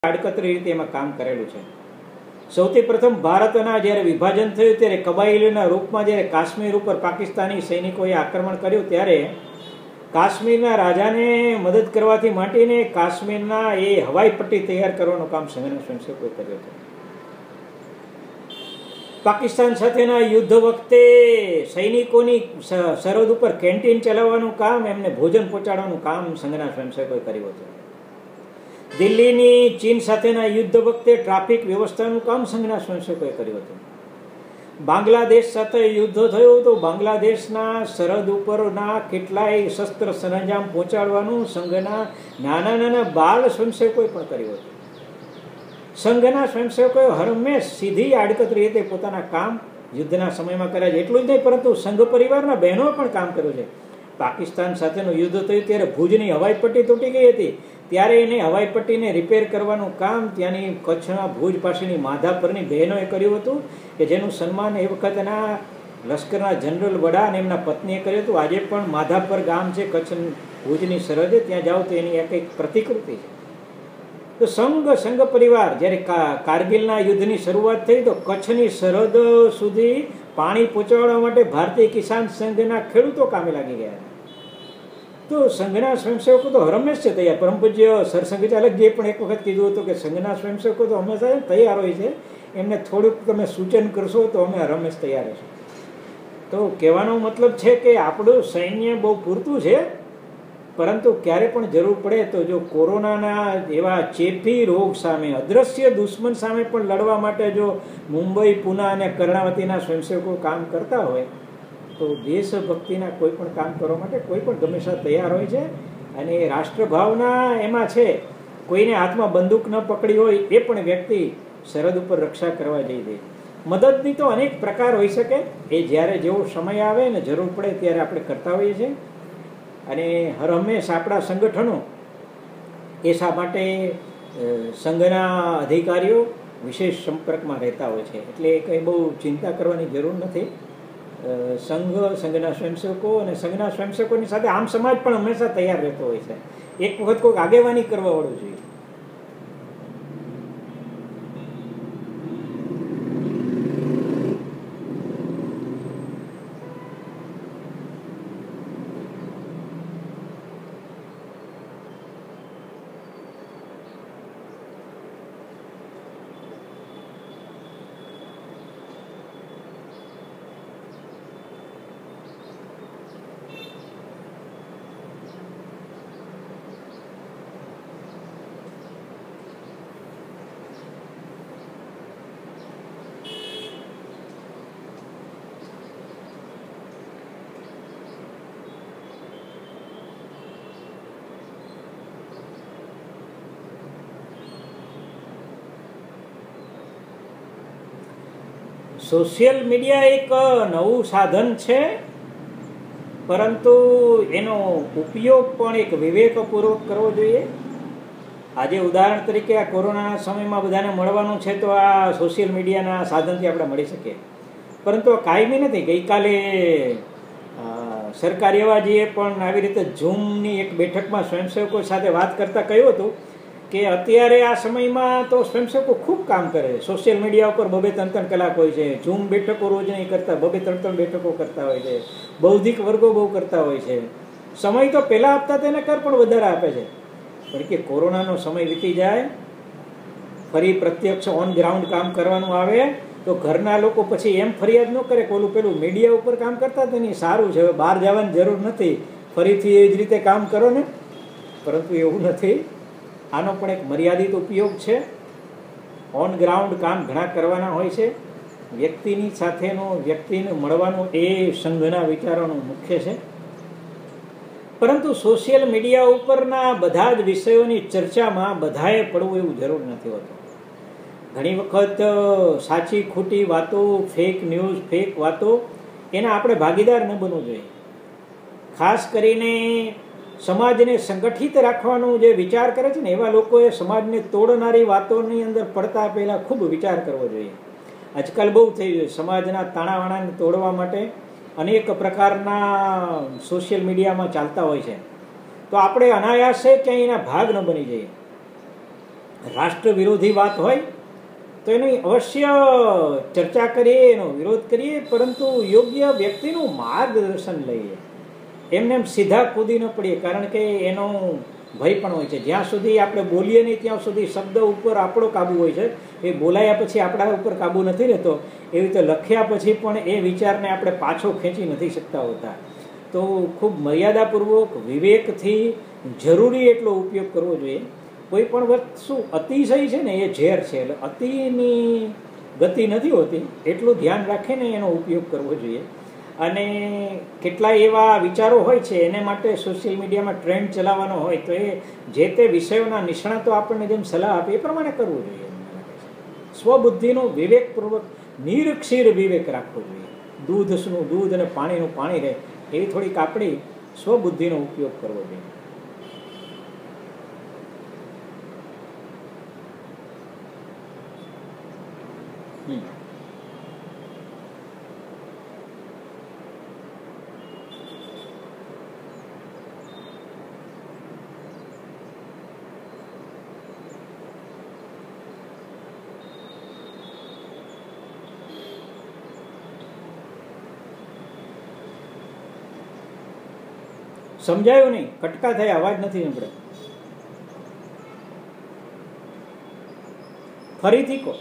આડકતરી રીતે એમાં કામ કરેલું છે। સૌથી પ્રથમ ભારતના જ્યારે વિભાજન થયું ત્યારે કબાયલીના રૂપમાં જ્યારે કાશ્મીર ઉપર પાકિસ્તાની સૈનિકોએ આક્રમણ કર્યું ત્યારે કાશ્મીરના રાજાને મદદ કરવાથી માંડીને કાશ્મીરના એ હવાઈ પટ્ટી તૈયાર કરવાનું કામ સંઘના સ્વયંસેવકોએ કર્યું હતું। પાકિસ્તાન સાથેના યુદ્ધ વખતે સૈનિકોની સરહદ ઉપર કેન્ટીન ચલાવવાનું કામ, એમને ભોજન પહોંચાડવાનું કામ સંઘના સ્વયંસેવકોએ કર્યું હતું। દિલ્હીની ચીન સાથેના યુદ્ધ વખતે ટ્રાફિક વ્યવસ્થાનું કામ સંઘના સ્વયંસેવકોએ કર્યું હતું। બાંગ્લાદેશ સાથે યુદ્ધ થયું તો બાંગ્લાદેશના સરહદ ઉપરના કેટલાય શસ્ત્ર સરંજામ પહોંચાડવાનું સંઘના નાના નાના બાળ સ્વયંસેવકોએ પણ કર્યું હતું। સંઘના સ્વયંસેવકોએ હરમેશ સીધી આડકતરી રીતે પોતાના કામ યુદ્ધના સમયમાં કર્યા છે। એટલું જ નહીં પરંતુ સંઘ પરિવારના બહેનો પણ કામ કર્યું છે। પાકિસ્તાન સાથેનું યુદ્ધ થયું ત્યારે ભુજની હવાઈ પટ્ટી તૂટી ગઈ હતી, ત્યારે એને હવાઈ પટ્ટીને રિપેર કરવાનું કામ ત્યાંની કચ્છના ભુજ પાસેની માધાપરની બહેનોએ કર્યું હતું કે જેનું સન્માન એ વખતના લશ્કરના જનરલ વડા અને એમના પત્નીએ કર્યું હતું। આજે પણ માધાપર ગામ છે કચ્છ ભુજની સરહદે, ત્યાં જાઓ તો એની એક પ્રતિકૃતિ છે। તો સંઘ પરિવાર જ્યારે કારગિલના યુદ્ધની શરૂઆત થઈ તો કચ્છની સરહદ સુધી પાણી પહોંચાડવા માટે ભારતીય કિસાન સંઘના ખેડૂતો કામે લાગી ગયા। તો સંઘના સ્વયંસેવકો તો હંમેશ છે તૈયાર। પરમ પૂજ્ય સરસંઘચાલકજીએ પણ એક વખત કીધું હતું કે સંઘના સ્વયંસેવકો તો હંમેશા તૈયાર હોય છે, એમને થોડુંક તમે સૂચન કરશો તો અમે હંમેશ તૈયાર હશું। તો કહેવાનો મતલબ છે કે આપણું સૈન્ય બહુ પૂરતું છે, પરંતુ ક્યારે પણ જરૂર પડે તો જો કોરોનાના એવા ચેપી રોગ સામે, અદ્રશ્ય દુશ્મન સામે પણ લડવા માટે જો મુંબઈ, પૂના અને કર્ણાવતીના સ્વયંસેવકો કામ કરતા હોય તો દેશભક્તિના કોઈ પણ કામ કરવા માટે કોઈ પણ હંમેશા તૈયાર હોય છે। અને રાષ્ટ્રભાવના એમાં છે। કોઈને હાથમાં બંદૂક ન પકડી હોય એ પણ વ્યક્તિ સરહદ ઉપર રક્ષા કરવા જઈ દે। મદદની તો અનેક પ્રકાર હોઈ શકે, એ જ્યારે જેવો સમય આવે ને જરૂર પડે ત્યારે આપણે કરતા હોઈએ છીએ। અને હરહંમેશ આપણા સંગઠનો એ શા માટે સંઘના અધિકારીઓ વિશેષ સંપર્કમાં રહેતા હોય છે, એટલે કંઈ બહુ ચિંતા કરવાની જરૂર નથી। સંઘના સ્વયંસેવકો અને સંઘના સ્વયંસેવકોની સાથે આમ સમાજ પણ હંમેશા તૈયાર રહેતો હોય છે। એક વખત કોઈક આગેવાની કરવા વાળું જોઈએ। સોશિયલ મીડિયા એક નવું સાધન છે, પરંતુ એનો ઉપયોગ પણ એક વિવેકપૂર્વક કરવો જોઈએ। આજે ઉદાહરણ તરીકે આ કોરોનાના સમયમાં બધાને મળવાનું છે તો આ સોશિયલ મીડિયાના સાધનથી આપણે મળી શકીએ, પરંતુ આ કાયમી નથી। ગઈકાલે સરકારી અવાજીએ પણ આવી રીતે ઝૂમની એક બેઠકમાં સ્વયંસેવકો સાથે વાત કરતાં કહ્યું હતું કે અત્યારે આ સમયમાં તો સ્વયંસેવકો ખૂબ કામ કરે છે। સોશિયલ મીડિયા ઉપર 2-3 કલાક હોય છે, ઝૂમ બેઠકો રોજ નહીં કરતા, 2-3 બેઠકો કરતા હોય છે, બૌદ્ધિક વર્ગો બહુ કરતા હોય છે। સમય તો પહેલાં આપતા તેને કર પણ વધારે આપે છે, પણ કે કોરોનાનો સમય વીતી જાય, ફરી પ્રત્યક્ષ ઓન ગ્રાઉન્ડ કામ કરવાનું આવે તો ઘરના લોકો પછી એમ ફરિયાદ ન કરે કે પેલું મીડિયા ઉપર કામ કરતા તેની સારું છે, હવે બહાર જવાની જરૂર નથી, ફરીથી એ જ રીતે કામ કરો ને। પરંતુ એવું નથી, આનો પણ એક મર્યાદિત ઉપયોગ છે। ઓન ગ્રાઉન્ડ કામ ઘણા કરવાના હોય છે, વ્યક્તિની વ્યક્તિને મળવાનું એ સંઘના વિચારોનું મુખ્ય છે। પરંતુ સોશિયલ મીડિયા ઉપરના બધા જ વિષયોની ચર્ચામાં બધાએ પડવું એવું જરૂર નથી હોતું। ઘણી વખત સાચી ખોટી વાતો, ફેક ન્યૂઝ, ફેક વાતો એના આપણે ભાગીદાર ન બનવું જોઈએ। ખાસ કરીને સમાજને સંગઠિત રાખવાનો જે વિચાર કરે છે ને એવા લોકોએ સમાજને તોડનારી વાતોની અંદર પડતા પહેલાં ખૂબ વિચાર કરવો જોઈએ। આજકાલ બહુ થઈ ગયું, સમાજના તાણાવાણાને તોડવા માટે અનેક પ્રકારના સોશિયલ મીડિયામાં ચાલતા હોય છે, તો આપણે અનાયાસે ક્યાંય એના ભાગ ન બની જઈએ। રાષ્ટ્ર વિરોધી વાત હોય તો એની અવશ્ય ચર્ચા કરીએ, એનો વિરોધ કરીએ, પરંતુ યોગ્ય વ્યક્તિનું માર્ગદર્શન લઈએ. એમને એમ સીધા કૂદી ન પડીએ, કારણ કે એનો ભય પણ હોય છે. જ્યાં સુધી આપણે બોલીએ નહીં ત્યાં સુધી શબ્દ ઉપર આપણો કાબુ હોય છે. એ બોલાયા પછી આપણા ઉપર કાબુ નથી રહેતો. એવી રીતે લખ્યા પછી પણ એ વિચારને આપણે પાછો ખેંચી નથી શકતા હોતા. તો ખૂબ મર્યાદાપૂર્વક વિવેકથી જરૂરી એટલો ઉપયોગ કરવો જોઈએ. કોઈ પણ વસ્તુ અતિશય છે ને એ ઝેર છે, એટલે અતિની ગતિ નથી હોતી. એટલું ધ્યાન રાખીને એનો ઉપયોગ કરવો જોઈએ. અને કેટલાય એવા વિચારો હોય છે, એને માટે સોશિયલ મીડિયામાં ટ્રેન્ડ ચલાવવાનો હોય તો એ જે તે વિષયોના નિષ્ણાતો આપણને જેમ સલાહ આપે એ પ્રમાણે કરવું જોઈએ. સ્વબુદ્ધિનો વિવેકપૂર્વક નિરક્ષીર વિવેક રાખવો જોઈએ. દૂધનું દૂધ અને પાણીનું પાણી રહે એવી થોડીક આપણી સ્વબુદ્ધિનો ઉપયોગ કરવો જોઈએ. સમજાયું નહીં? કટકા થયા, અવાજ નથી સંભળે. ફરીથી કહો.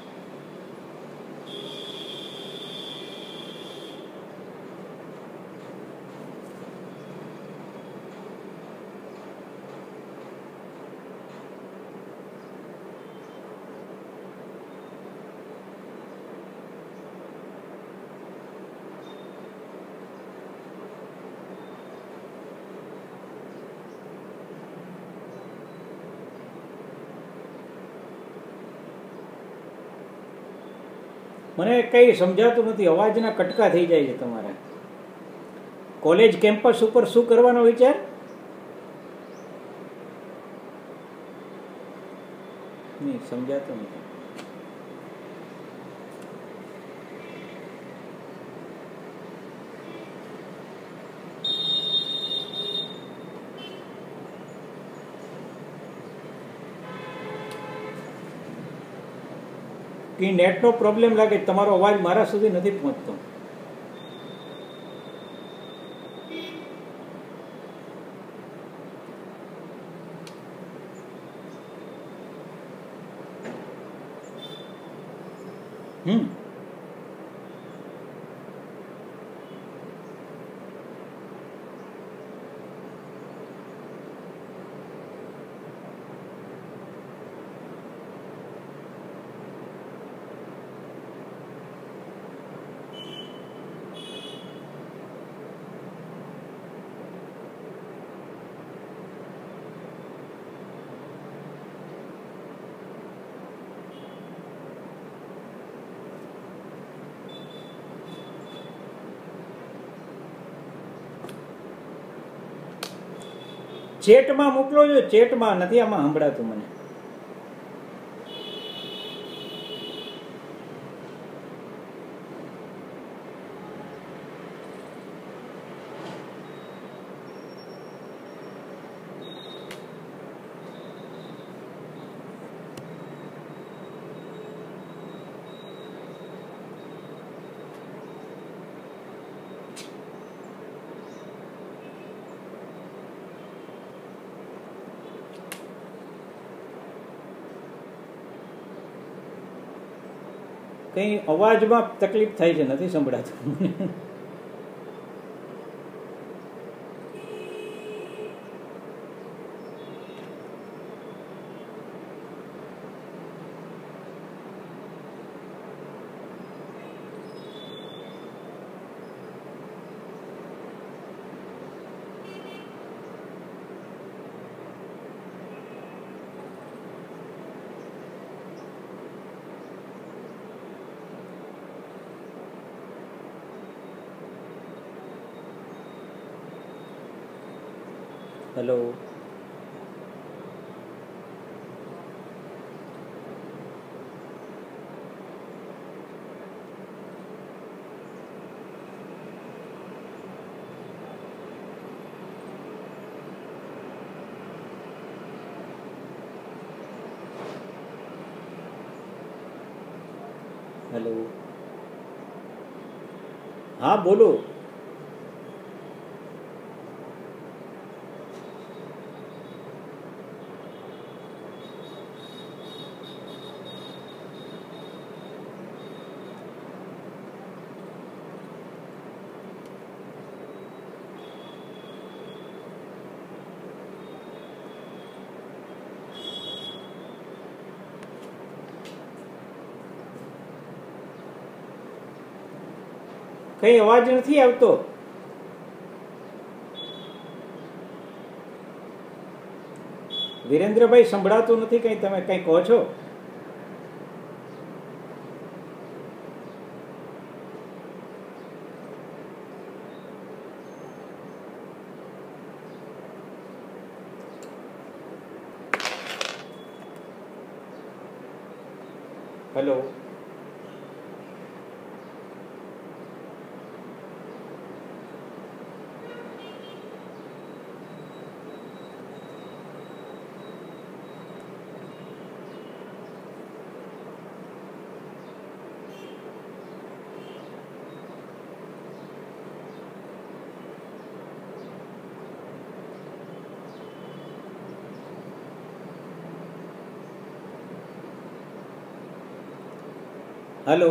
મને કંઈ સમજાતું નથી, અવાજના કટકા થઈ જાય છે તમારે. કોલેજ કેમ્પસ ઉપર શું કરવાનો વિચાર? નહીં સમજાતું નથી. કે નેટનો પ્રોબ્લેમ લાગે, તમારો અવાજ મારા સુધી નથી પહોંચતો. ચેટમાં મોકલો છો, ચેટમાં નથી આમાં સંભળાતું મને. કંઈ અવાજમાં તકલીફ થાય છે, નથી સંભળાતું. હેલો. हेलो, हाँ बोलो। કઈ અવાજ નથી આવતો. વિરેન્દ્રભાઈ સંભળાતું નથી કઈ, તમે કઈ કહો છો? હેલો, હેલો,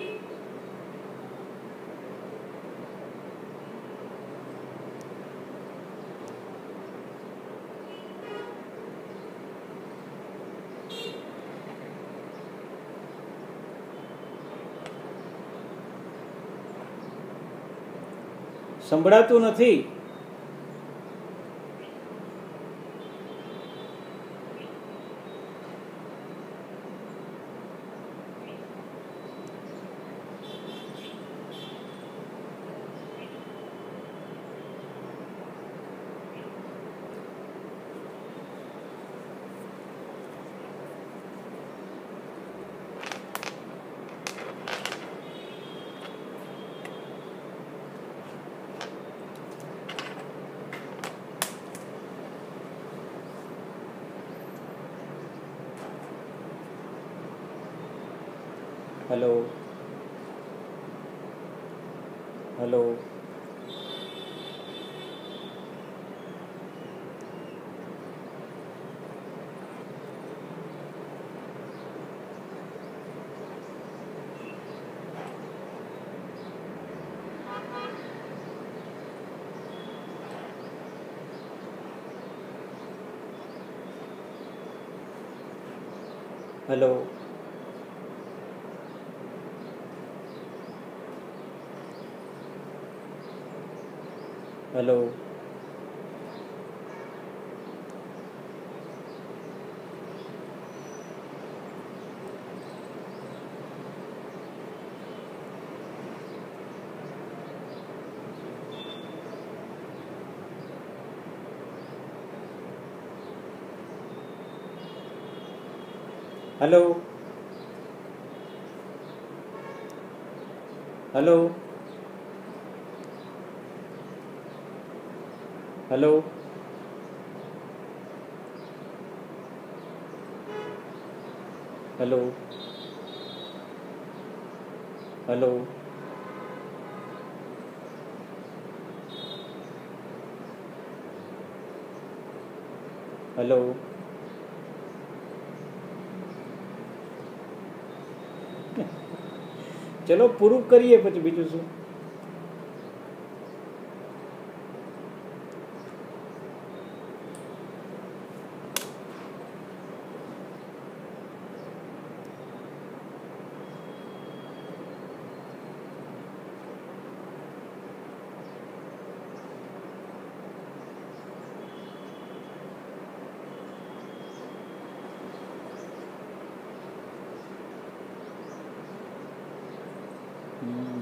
સંભળાતું નથી. Hello, hello, hello, hello, hello, hello, hello, hello, hello, hello. ચલો પૂરું કરીએ પછી બીજું શું. Hmm.